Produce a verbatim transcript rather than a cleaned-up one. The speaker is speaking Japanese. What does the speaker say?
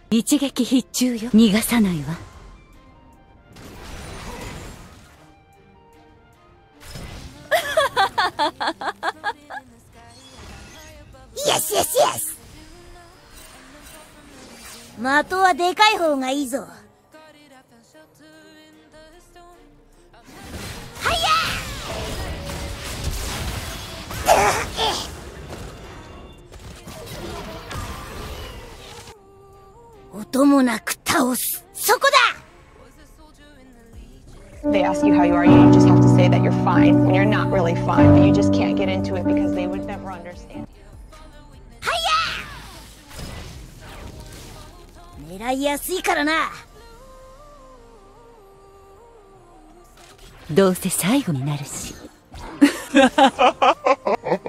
一撃必中よ。逃がさないわ。 イエスイエスイエス。的はでかい方がいいぞ。はやー。音もなく倒す。そこだ。 They ask you how you are, you just have to say that you're fine when you're not really fine, but you just can't get into it because they would never understand. はやー。狙いやすいからな。 どうせ最後になるし。